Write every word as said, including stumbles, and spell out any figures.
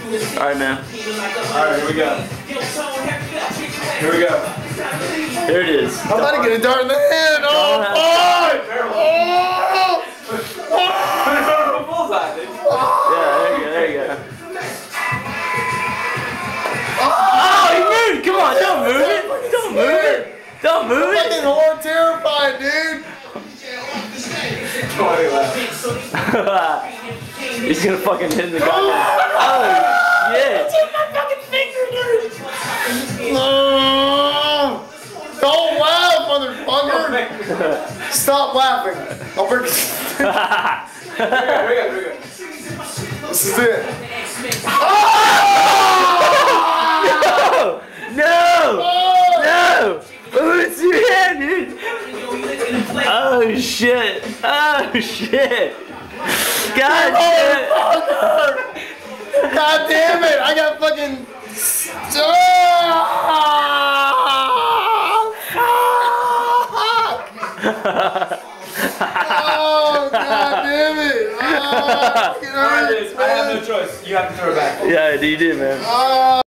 Alright, man. Alright, here we go. Here we go. There it is. I'm about to get a dart in the head. Oh, fuck! Oh! Yeah, there you go, there you go. Oh, he moved! Come on, don't move it! Don't move it! Don't move it! Fucking horror terrified, dude! He's gonna fucking hit the guy. Oh, shit! Take my fucking finger, dude! No! Don't laugh, motherfucker! Stop laughing. I'll break it. This is it. No! No! Oh, it's your hand, dude! Oh, shit! Oh, shit! God damn it! God damn it! I got fucking... Oh, God damn it! Oh, it hurts, I have no choice. You have to throw it back. Yeah, you do, man. Oh.